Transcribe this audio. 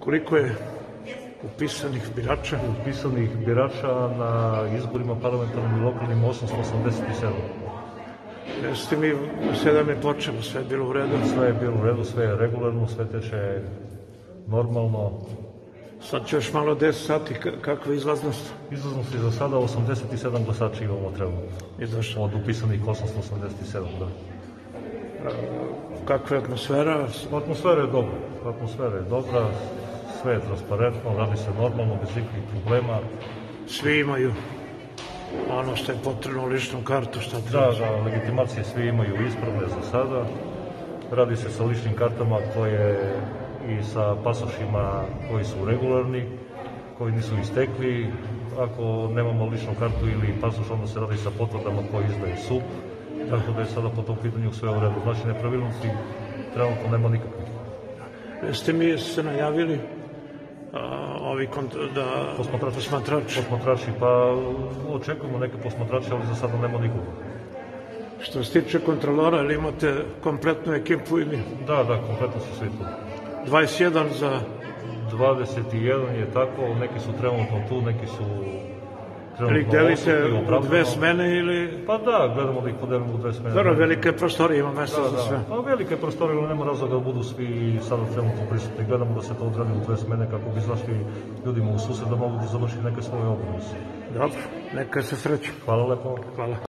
Koliko je upisanih birača? Upisanih birača na izborima parlamentarnim i lokalnim 887. Jeste mi, 7 je počelo, sve je bilo u redu? Sve je bilo u redu, sve je regularno, sve teče normalno. Sad će još malo 10 sati, kakva je izlaznost? Izlaznost je za sada 87 glasača imamo trenutno. Izašlo. Od upisanih 887, da. Kakva je atmosfera? Atmosfera je dobra, sve je transparentno, radi se normalno, bez ikakvih problema. Svi imaju ono što je potrebno, ličnu kartu, šta treba? Da, legitimacije svi imaju ispravne za sada. Radi se sa ličnim kartama koje i sa pasošima koji su regularni, koji nisu istekli. Ako nemamo ličnu kartu ili pasoš, onda se radi sa potvrdama koje izdaje SUP, tako da je sada po tom pitanju sve u redu. Znači, nepravilnosti trenutno nema nikakvih. Jeste mi se najavili Posmatrači, pa očekujemo neke posmatrače, ali za sada nema nikoga. Što se tiče kontrolora, ili imate kompletnu ekipu ili? Da, kompletno su svi tu. 21 za... 21 je tako, neki su trenutno tu, neki su trenutno ili delite u dve smene ili... Pa da, gledamo da ih podelimo u dve smene. Dobro, velike prostorije, ima mesta za sve. Pa velike prostorije, ali nema razloga da budu svi sada trenutno prisutni. Gledamo da se to odradi u dve smene kako bi izašli ljudima u susret da mogu da završiti neke svoje obaveze. Dobro, neka se sreće. Hvala lepo. Hvala.